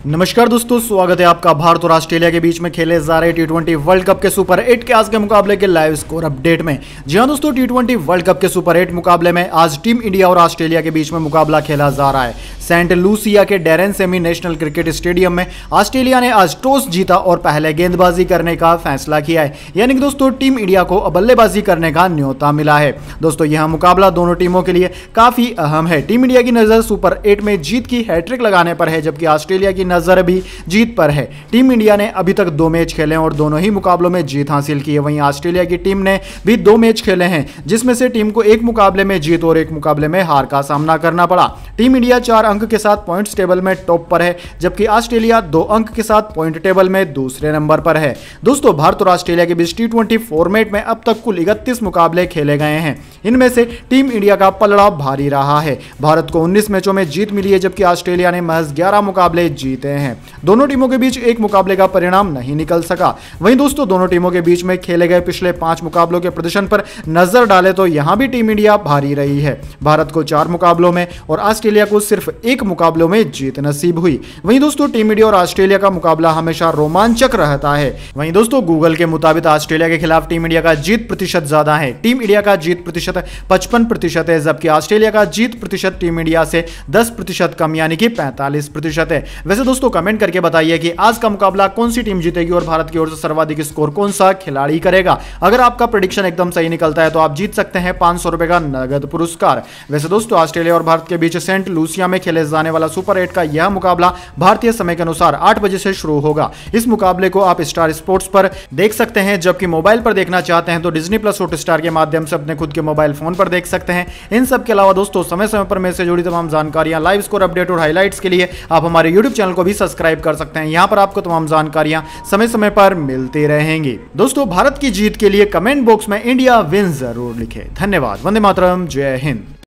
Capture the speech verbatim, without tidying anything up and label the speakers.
Speaker 1: नमस्कार दोस्तों, स्वागत है आपका भारत और ऑस्ट्रेलिया के बीच में खेले जा रहे टी ट्वेंटी वर्ल्ड कप के सुपर एट के आज के मुकाबले के लाइव स्कोर अपडेट में। जी हां दोस्तों, टी ट्वेंटी वर्ल्ड कप के सुपर एट मुकाबले में आज टीम इंडिया और ऑस्ट्रेलिया के बीच में मुकाबला खेला जा रहा है। सेंट लूसिया के Daren Sammy national cricket stadium में ऑस्ट्रेलिया ने आज टॉस जीता और पहले गेंदबाजी करने का फैसला किया है, यानी कि दोस्तों टीम इंडिया को बल्लेबाजी करने का न्योता मिला है। दोस्तों यह मुकाबला दोनों टीमों के लिए काफी अहम है। टीम इंडिया की नजर सुपर एट में जीत की हैट्रिक लगाने पर है, जबकि ऑस्ट्रेलिया की नजर भी जीत पर है। टीम इंडिया ने अभी तक दो मैच खेले और दोनों ही मुकाबलों में जीत हासिल की है। वहीं ऑस्ट्रेलिया की टीम ने भी दो मैच खेले हैं, जिसमें से टीम को एक मुकाबले में जीत और एक मुकाबले में हार का सामना करना पड़ा। टीम इंडिया चार अंक के साथ पॉइंट्स टेबल में टॉप पर है, जबकि ऑस्ट्रेलिया दो अंक के साथ पॉइंट टेबल में दूसरे नंबर पर है। दोस्तों भारत और ऑस्ट्रेलिया के बीच टी ट्वेंटी फॉर्मेट में अब तक कुल इकतीस मुकाबले खेले गए हैं। इनमें से टीम इंडिया का पलड़ा भारी रहा है। भारत को उन्नीस मैचों में जीत मिली है, जबकि ऑस्ट्रेलिया ने महज ग्यारह मुकाबले जीते हैं। दोनों टीमों के बीच एक मुकाबले का परिणाम नहीं निकल सका। वहीं दोस्तों दोनों टीमों के बीच में खेले गए पिछले पांच मुकाबलों के प्रदर्शन पर नजर डालें तो यहां भी टीम इंडिया भारी रही है। भारत को चार मुकाबलों में और ऑस्ट्रेलिया को सिर्फ एक मुकाबलों में जीत नसीब हुई। वहीं दोस्तों टीम इंडिया और ऑस्ट्रेलिया का मुकाबला हमेशा रोमांचक रहता है। वहीं दोस्तों गूगल के मुताबिक ऑस्ट्रेलिया के खिलाफ टीम इंडिया का जीत प्रतिशत ज्यादा है। टीम इंडिया का जीत प्रतिशत पचपन प्रतिशत है, जबकि ऑस्ट्रेलिया का जीत प्रतिशत टीम इंडिया से दस प्रतिशत कम यानी कि पैंतालीस प्रतिशत है। वैसे दोस्तों कमेंट करके बताइए कि आज का मुकाबला कौन सी टीम जीतेगी और भारत की ओर से सर्वाधिक स्कोर कौन सा खिलाड़ी करेगा। अगर आपका प्रेडिक्शन एकदम सही निकलता है तो आप जीत सकते हैं पांच सौ रुपए का नगद पुरस्कार। वैसे दोस्तों ऑस्ट्रेलिया और भारत के बीच सेंट लूसिया में खेले जाने वाला सुपर एट का यह मुकाबला भारतीय समय के अनुसार आठ बजे से शुरू होगा। इस मुकाबले को आप स्टार स्पोर्ट्स पर देख सकते हैं, जबकि मोबाइल पर देखना चाहते हैं तो डिज्नी प्लस हॉटस्टार के माध्यम से अपने खुद के मोबाइल फोन पर देख सकते हैं। इन सब के अलावा दोस्तों समय समय पर मेरे से जुड़ी तमाम जानकारियां, लाइव स्कोर अपडेट और हाइलाइट्स के लिए आप हमारे यूट्यूब चैनल को भी सब्सक्राइब कर सकते हैं। यहां पर आपको तमाम जानकारियां समय समय पर मिलती रहेंगी। दोस्तों भारत की जीत के लिए कमेंट बॉक्स में इंडिया विन जरूर लिखें। धन्यवाद। वंदे मातरम। जय हिंद।